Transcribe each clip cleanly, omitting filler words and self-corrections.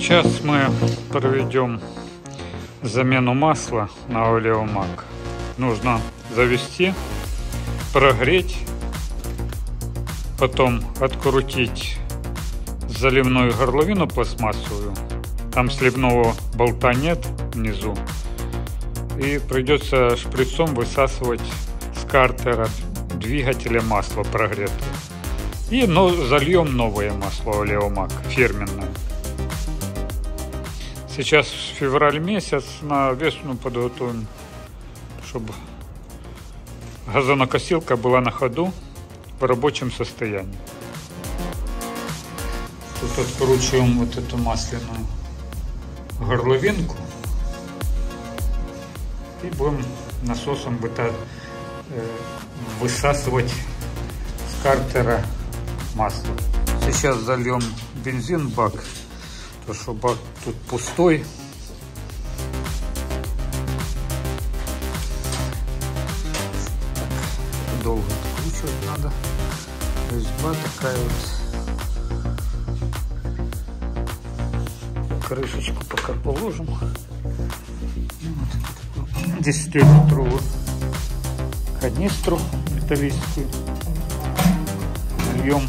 Сейчас мы проведем замену масла на Олеомак. Нужно завести, прогреть, потом открутить заливную горловину пластмассовую. Там сливного болта нет внизу. И придется шприцом высасывать с картера двигателя масло прогретое. И зальем новое масло Олеомак фирменное. Сейчас февраль месяц, на весну подготовим, чтобы газонокосилка была на ходу в рабочем состоянии. Тут откручиваем вот эту масляную горловинку и будем насосом высасывать с картера масло. Сейчас зальем бензин в бак, потому что бак тут пустой. Так, долго откручивать надо. Резьба такая вот. Крышечку пока положим. 10-литровую канистру металлическую. Льем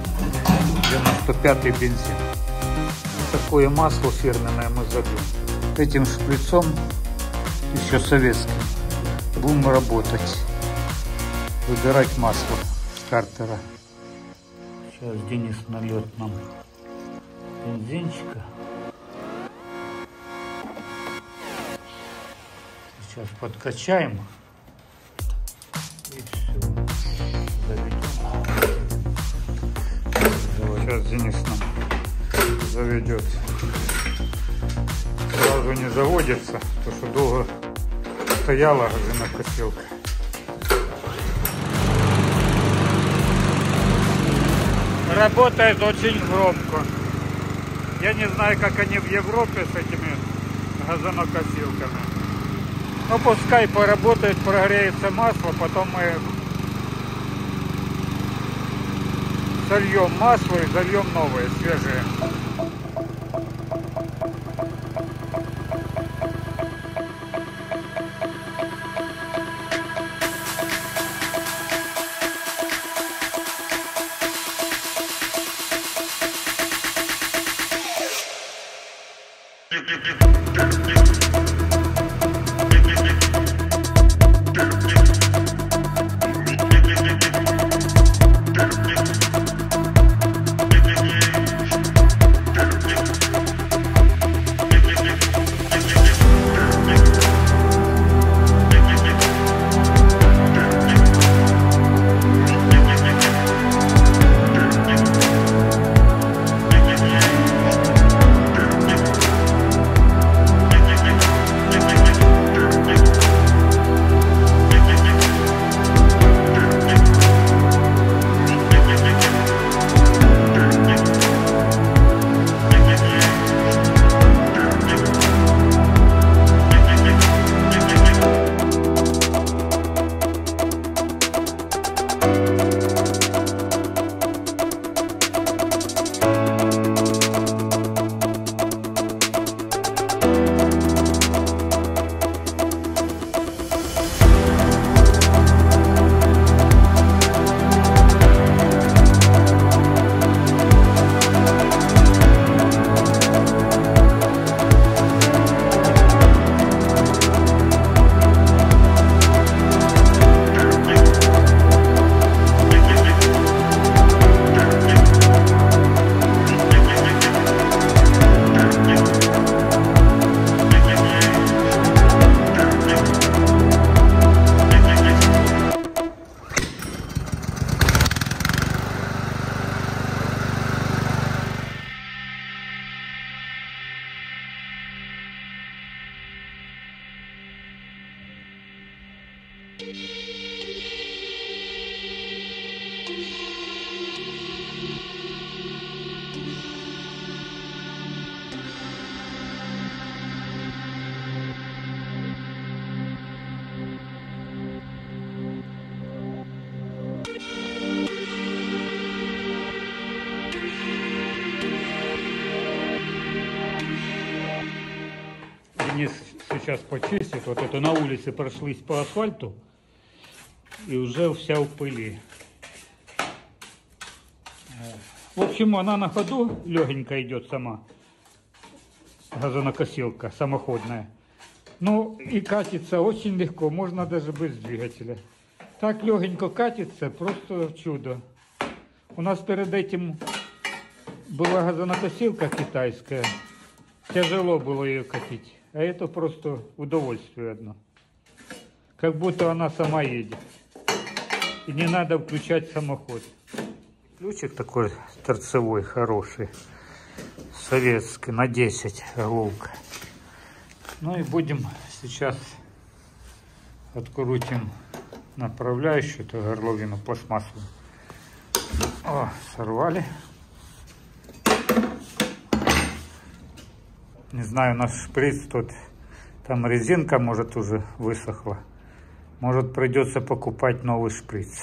95-й бензин. Такое масло фирменное мы зальем. Этим шприцом, еще советским, будем работать. Выбирать масло с картера. Сейчас Денис нальет нам бензинчика. Сейчас подкачаем. И все. Заведем. Сейчас Денис нам заведет. Сразу не заводится, потому что долго стояла газонокосилка. Работает очень громко. Я не знаю, как они в Европе с этими газонокосилками. Но пускай поработает, прогреется масло, потом мы сольем масло и зальем новое, свежее. сейчас почистит. Вот это на улице прошлись по асфальту. И уже вся в пыли. В общем, она на ходу легенько идет сама. Газонокосилка самоходная. Ну и катится очень легко. Можно даже без двигателя. Так легенько катится, просто чудо. У нас перед этим была газонокосилка китайская. Тяжело было ее катить. А это просто удовольствие одно. Как будто она сама едет. И не надо включать самоход. Ключик такой торцевой, хороший. Советский, на 10 головка. Ну и будем сейчас открутим направляющую, эту горловину пластмассовую. О, сорвали. Не знаю, наш шприц тут, там резинка, может, уже высохла. Может, придется покупать новый шприц.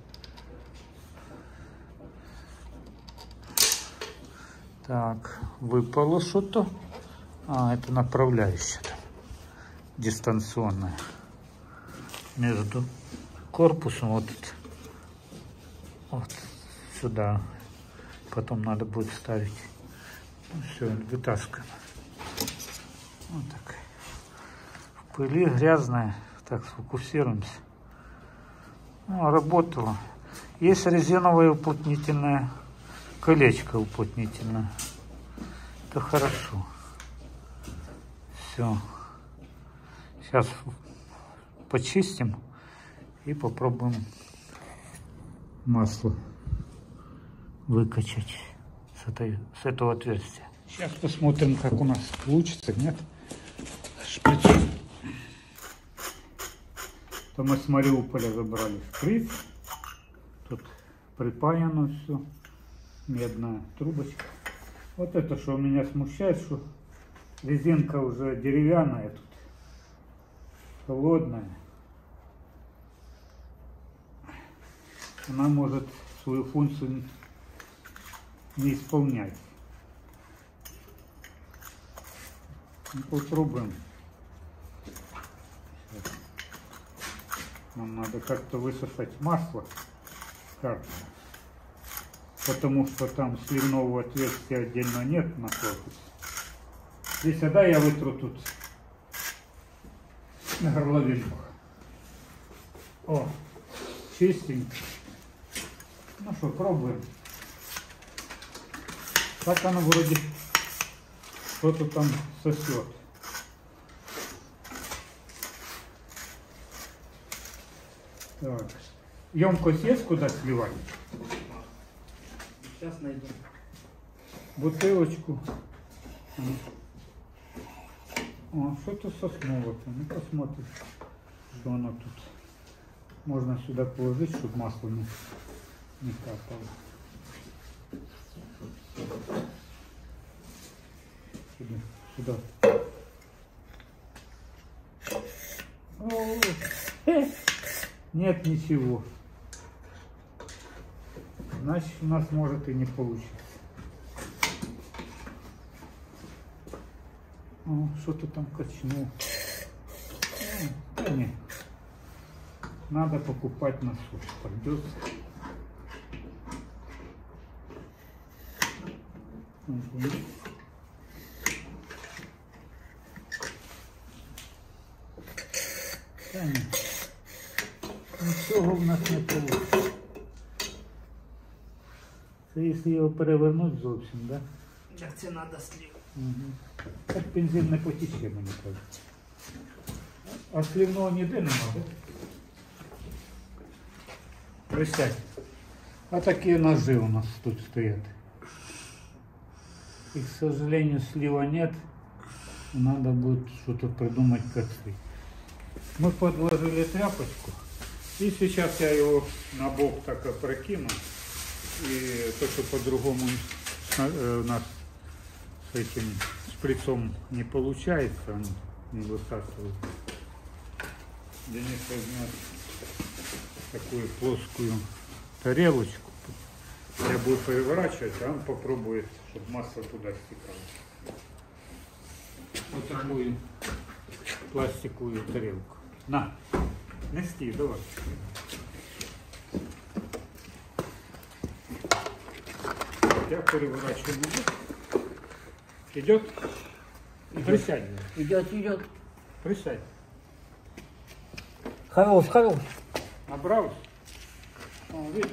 Так, выпало что-то. А, это направляющая. Дистанционная. Между корпусом вот это. Вот сюда. Потом надо будет ставить. Ну, все, вытаскиваем. Вот так. В пыли грязная. Так, сфокусируемся. Ну, работала. Есть резиновое уплотнительное колечко уплотнительное. Это хорошо. Все. Сейчас почистим и попробуем масло выкачать с этого отверстия. Сейчас посмотрим, как у нас получится, нет? Шприц. То мы с Мариуполя забрали шприц. Тут припаяно все. Медная трубочка. Вот это, что меня смущает, что резинка уже деревянная тут. Холодная. Она может свою функцию не исполнять. Ну, попробуем. Сейчас. Нам надо как-то высосать масло с карты. Потому что там сливного отверстия отдельно нет на корпусе. Здесь, да, я вытру тут на горловинку. О, чистенько. Ну что, пробуем. Так оно вроде что-то там сосет. Так. Емкость есть куда сливать? Сейчас найдем. Бутылочку. О, что-то соснуло. Ну, посмотрим, что оно тут. Можно сюда положить, чтобы масло не капало. Сюда. О, нет ничего. Значит, у нас может и не получиться. О, что-то там качнул. Да нет. Надо покупать насос. Придется. Угу. Да нет. Нічого в нас не получится. Це якщо його перевернути зовсім, да? Так це треба слів. Угу. Так бензин не потіче, мені кажуть. А сливного ніде нема, да? Присядь. А такие ножи у нас тут стоят. И, к сожалению, слива нет. Надо будет что-то придумать, как слить. Мы подложили тряпочку. И сейчас я его на бок так опрокину. И то, что по-другому у нас с этим шприцом не получается, он не высасывает. Денис возьмет такую плоскую тарелочку. Я буду переворачивать, а он попробует, чтобы масло туда стекало. Вот такую пластиковую тарелку. На, нести, давай. Я переворачиваю. Идет? Присядь. Идет. Присядь. Хорош. Набрал? О, видишь?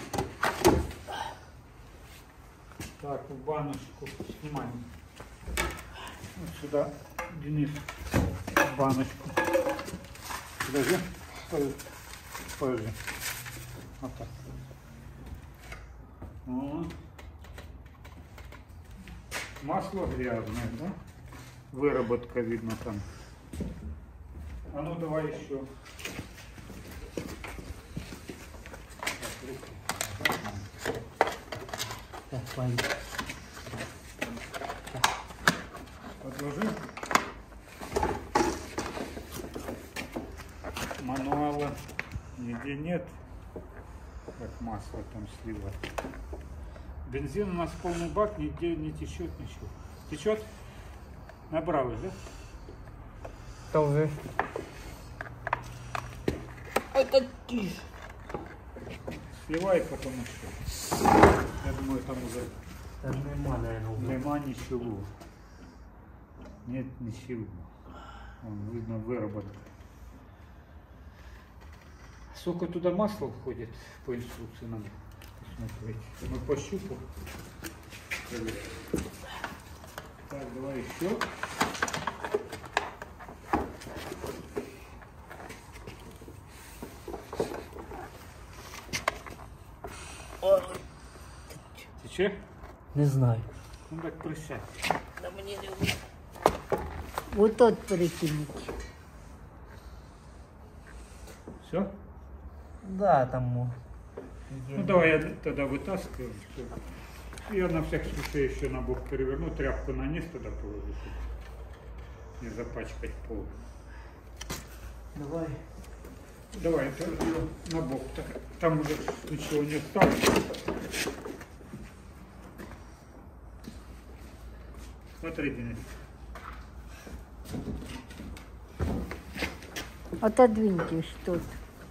Так, в баночку снимаем. Вот сюда, Денис, в баночку. Подожди. Вот так. О. Масло грязное, да? Выработка видно там. А ну давай еще. Так, пойдем. Подложи. Мануала нигде нет, как масло там сливать. Бензин у нас полный бак, нигде не течет ничего. Течет? Набрал уже, да? Тоже. Это тише. Сливай, потому что я думаю, там уже Там нема, наверное, уже. нема ничего. Нет ничего. Вон, видно выработка. Сколько туда масла входит по инструкции, надо посмотреть. Мы пощупаем. Так, давай еще. Тече? Не знаю. Ну так присядь. Да мне не удобно. Вот тот перекинуть. Все? Да, там можно. Ну давай я тогда вытаскиваю. Всё. Я на всякий случай еще на бок переверну, тряпку на низ тогда положу, чтобы не запачкать пол. Давай. Давай, это на бок. Там уже ничего не осталось. Смотри, Денис. Отодвиньте что-то.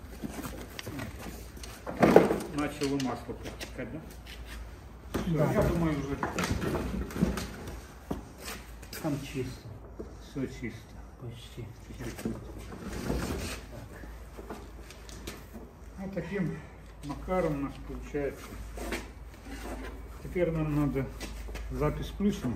Начало масло протекать, да? Всё, Да. я думаю, уже Там чисто. все чисто. Почти. Вот таким макаром у нас получается. Теперь нам надо запись включим.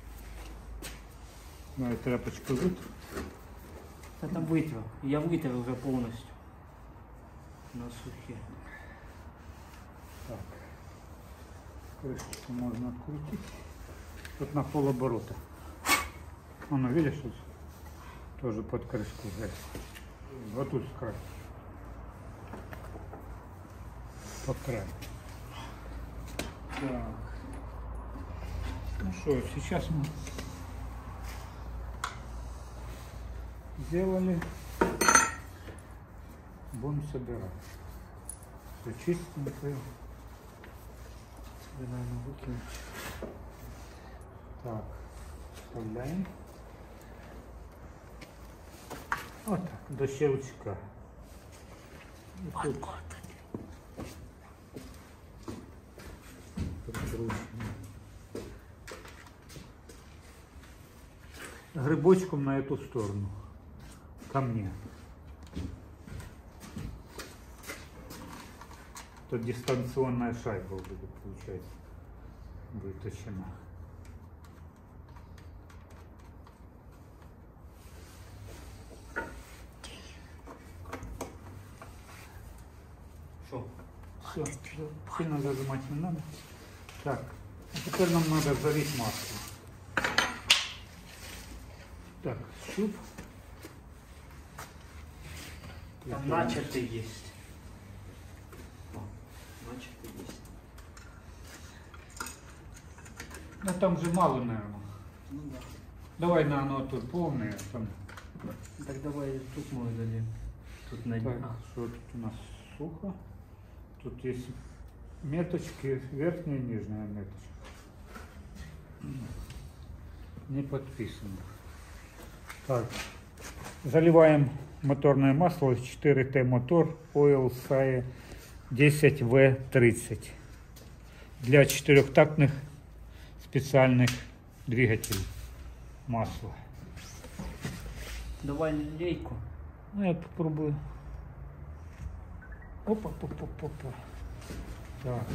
Давай тряпочку вытру. Я там вытер. Я вытер уже полностью. На сухе. Так. Крышечку можно открутить. Тут на полоборота. Оно, видишь, тут тоже под крышку взять. Вот тут с края. По краю. Так. Ну что, сейчас мы сделали. Будем собирать. Все чистенькое. Тебе, наверное, выкинуть. Так, вставляем. Вот так, до щелчка. И тут прикручиваем. Грибочком на эту сторону, ко мне. Это дистанционная шайба будет, получается, вытащена. Что? Все, сильно зажимать не надо. Так, а теперь нам надо залить масло. Так, щуп. Там начатый есть. О, начатый есть. Ну там же мало, наверное. Ну да. Давай на оно тут полное. Там. Так давай тут мы дадим. Тут на Так, что тут у нас сухо. Тут есть меточки, верхняя и нижняя меточка. Не подписано. Так, Заливаем моторное масло 4T мотор Oil SAE 10V30 для четырехтактных специальных двигателей масла. Давай лейку. Ну, я попробую. Опа, опа, опа, опа. Так.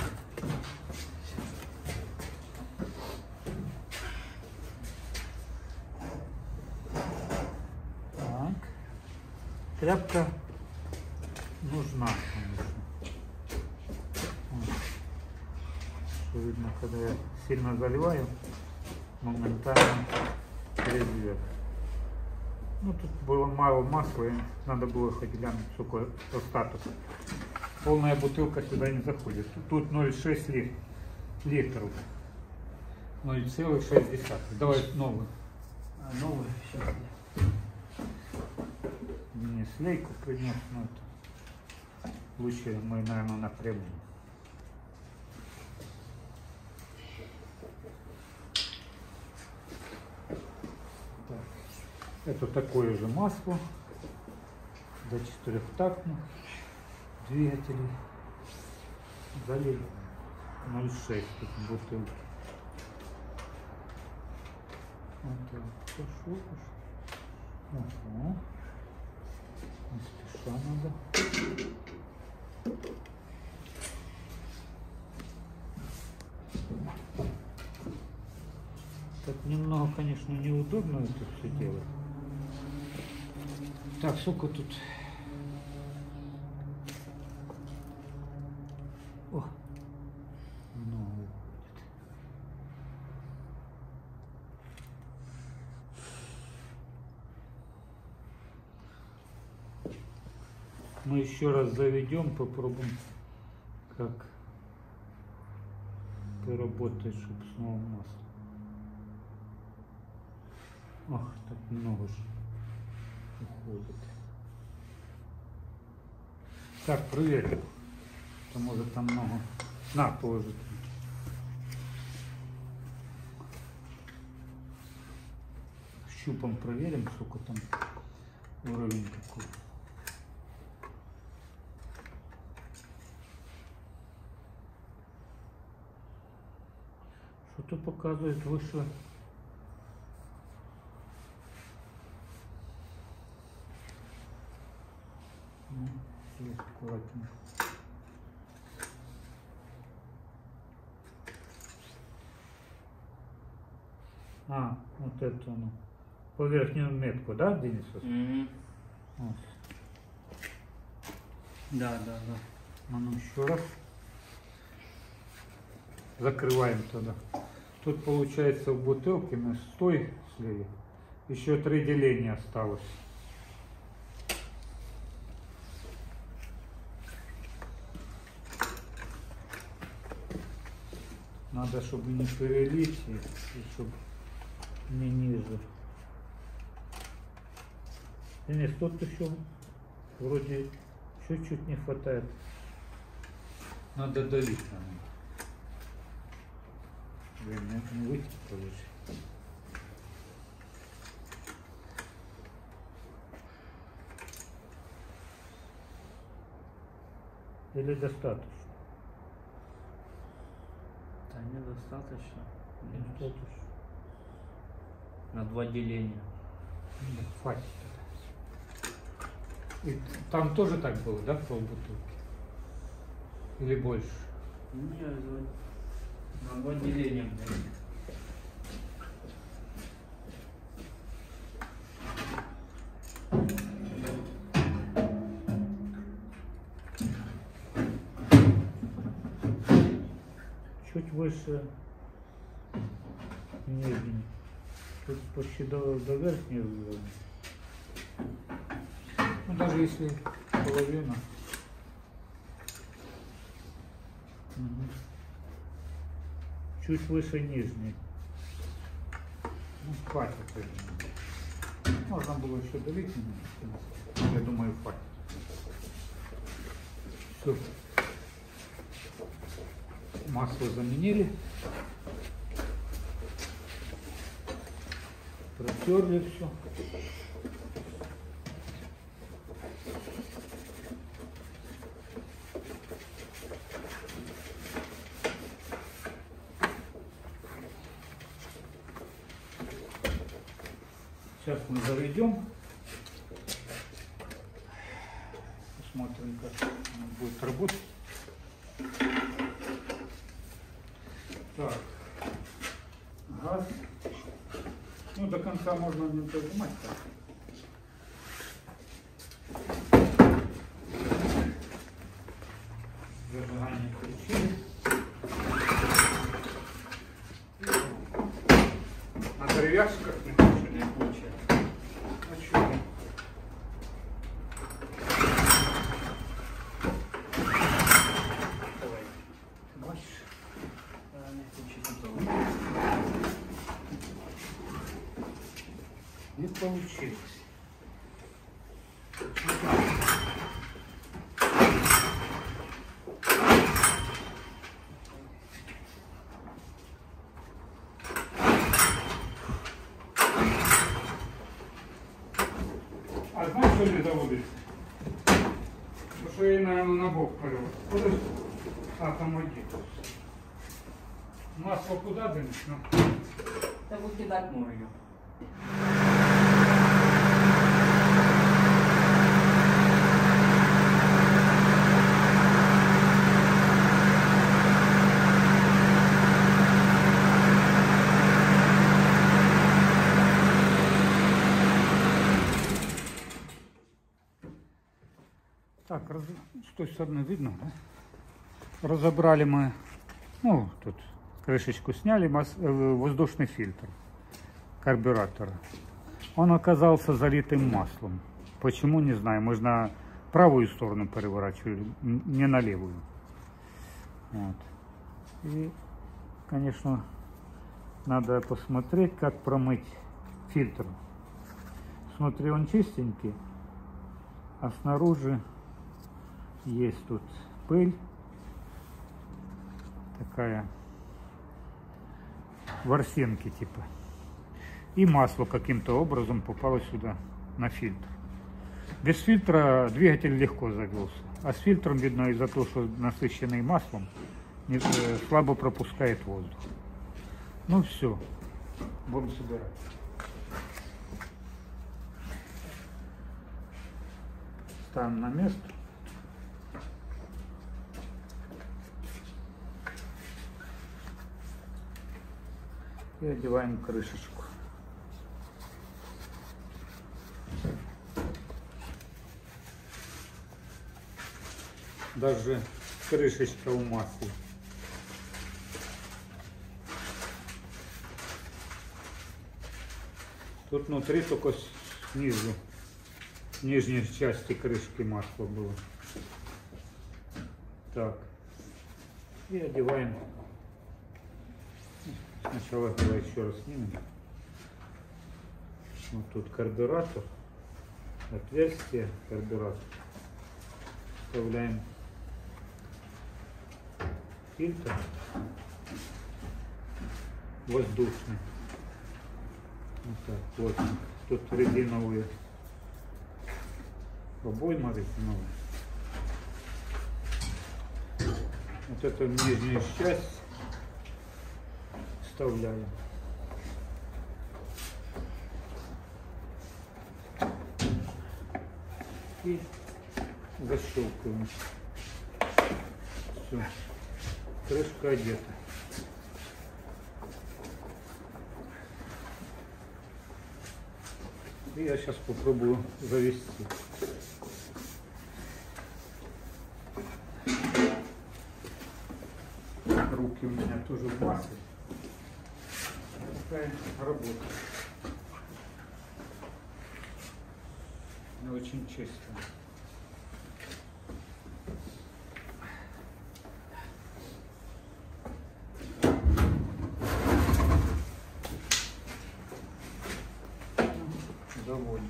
Так. Тряпка нужна, конечно. Вот. Что видно, когда я сильно заливаю, моментально трезвеет. Ну, тут было мало масла, и надо было хоть глянуть, сколько остаток. Полная бутылка сюда не заходит. Тут 0,6 литров. 0,6. Давай новый. А новый сейчас. Мне слейку принес, но это лучше мы, наверное, напрямую. Это такое же масло для четырехтактных двигателей. Залили 0,6 тут бутылки. Вот так. Пошло. Ага. Не спеша надо. Так немного, конечно, неудобно это все делать. Так, сколько тут? О, много будет. Мы еще раз заведем, попробуем, как поработает, чтобы снова масло. Ах, так много же уходит. Так, проверим. То может там много. На, положить. Щупом проверим, сколько там уровень какой. Что-то показывает выше. Аккуратнее. А, вот это оно. По верхнюю метку, да, Денис? Вот. Да. А ну еще раз. Закрываем тогда. Тут получается в бутылке мы с той слили. Еще 3 деления осталось. Надо, чтобы не перелить и чтобы не ниже. И нет, тут еще вроде чуть-чуть не хватает. Надо давить на него. Блин, не выйти получится. Или достаточно? Да недостаточно. Достаточно. На 2 деления. Да, хватит. И там тоже так было, да, полбутылки? Или больше? Нет, на 2 деления. Чуть выше нижней. Тут почти до верхней уровня. Ну, даже если половина. Угу. Чуть выше нижней. Ну, хватит. Можно было еще долить немного. Я думаю, хватит. Все. Масло заменили. Протерли все. Сейчас мы заведем. Посмотрим, как он будет работать. Так. Газ. Ну, до конца можно не дожимать. Так. Зажигание включили. На деревяшках ничего не получается. А что? Давай. Больше. Не получилось. А знаешь, что не заводится? Потому что я, наверное, на бок повел. А, там один. Масло куда донесло? Да выкидать можно. Так, с той стороны видно, да? Разобрали мы, ну, тут крышечку сняли, воздушный фильтр карбюратора. Он оказался залитым маслом. Почему, не знаю. Мы же на правую сторону переворачивали, не на левую. Вот. И, конечно, надо посмотреть, как промыть фильтр. Смотри, он чистенький, а снаружи есть тут пыль такая, ворсинки типа, и масло каким-то образом попало сюда на фильтр. Без фильтра двигатель легко завелся, а с фильтром, видно, из-за того, что насыщенный маслом, слабо пропускает воздух. Ну все, будем собирать. Ставим на место. И одеваем крышечку. Даже крышечка в масле. Тут внутри только снизу, в нижней части крышки масло было. Так. И одеваем. Сначала давай еще раз снимем. Вот тут карбюратор, отверстие карбюратора. Вставляем фильтр воздушный. Вот так вот. Тут резиновые обойма резиновая. Вот эту нижнюю часть вставляем. И защелкиваем. Все. Крышка одета. И я сейчас попробую завести. Руки у меня тоже в масле. Такая работа. Не очень чисто. Заводим.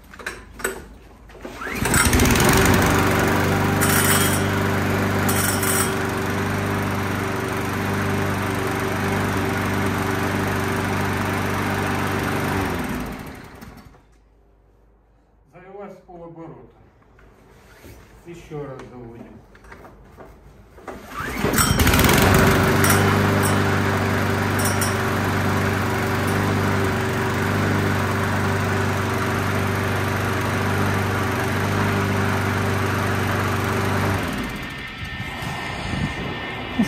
Завелась с полоборота. Еще раз заводим.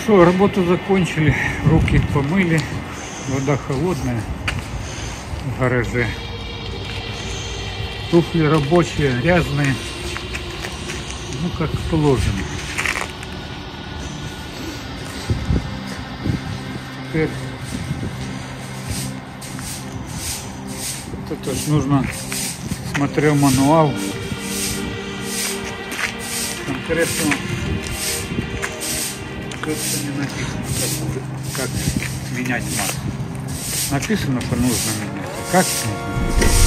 что, работу закончили, руки помыли, вода холодная в гараже. Туфли рабочие, грязные, ну как положено. Теперь вот это ж нужно, смотрел мануал, конкретно тут не написано, как менять масло. Написано, что нужно менять, а как нужно?